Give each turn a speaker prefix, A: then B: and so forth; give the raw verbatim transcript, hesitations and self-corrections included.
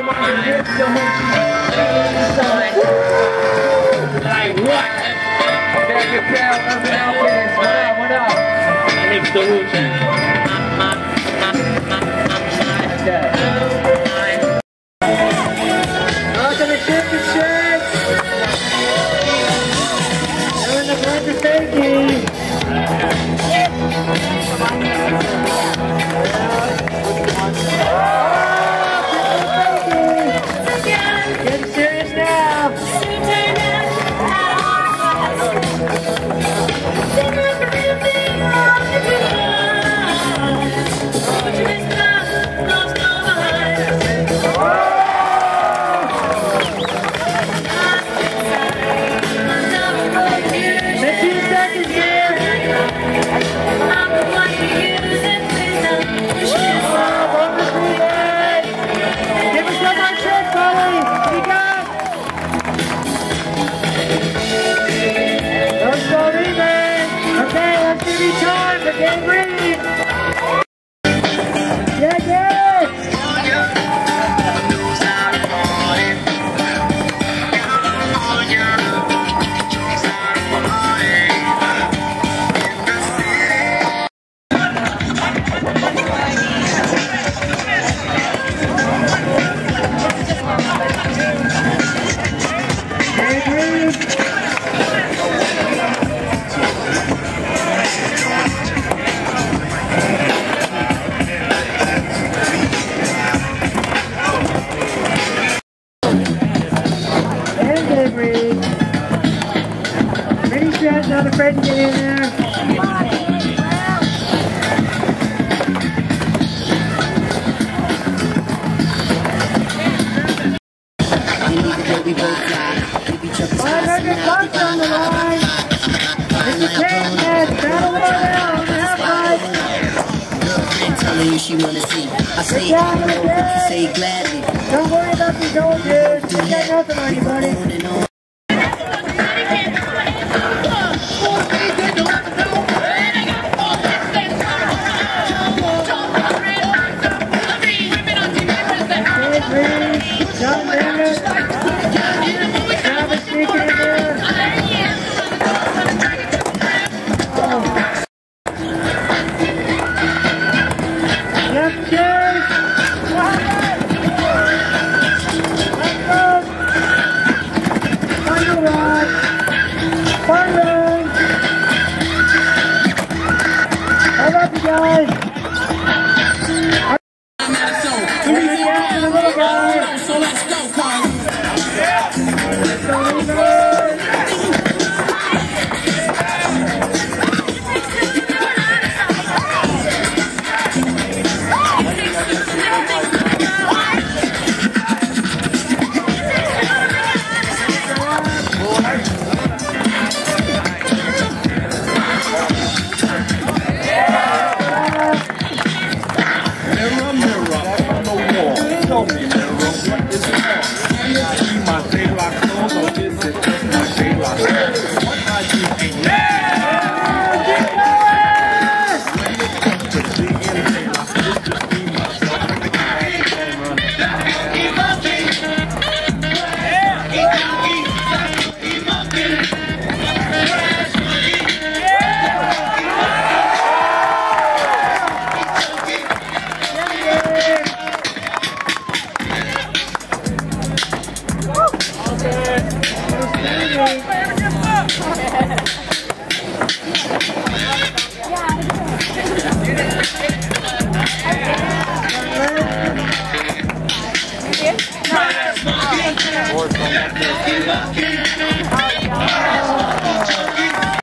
A: Omaha, lift the like what? Back your tail, urban outfits. What up, what up? I lift the roots. Welcome to Championship. Doing the blender fakie. Getting serious now. fifteen seconds here. Give us one more trick, Polly. What you got? Don't slow leaving. Okay, let's give you time for Gabe Reed. Yeah, yeah. Gabe Reed. Pretty set, not afraid to get in there. five hundred bucks on the line. It's a tank match, battle royale on the half pipe.
B: Telling you she wanna see. I say,
A: Get down to the
B: you
A: deck.
B: say gladly.
A: Don't worry about these old dudes. You got nothing on you, buddy.
B: On and on. Gabe Reed, John Bennett, Travis sneaking in there. Oh. Yep, Gabe. Let's go. Final rod. Final. Hold up, you guys. So let's go, Carl.
A: Let's go, Lino.
C: Mirror, mirror on the wall, tell me, mirror, what is wrong? See my daylight clothes, or is it just my daylight clothes? What I do ain't when it comes to being daylight, it's just me, myself, and the guy.
A: Yeah.